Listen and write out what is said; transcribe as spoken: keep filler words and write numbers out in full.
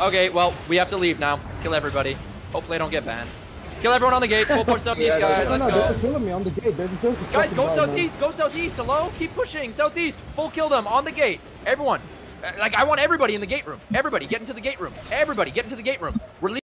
Okay, well, we have to leave now. Kill everybody. Hopefully I don't get banned. Kill everyone on the gate. Full push southeast, Yeah, guys. no, Let's no, go. they're killing me on the gate. They're just Guys, go fucking southeast. Go southeast. Hello? Keep pushing. Southeast. Full kill them on the gate. Everyone. Uh, Like, I want everybody in the gate room. Everybody, get into the gate room. Everybody, get into the gate room. We're leaving.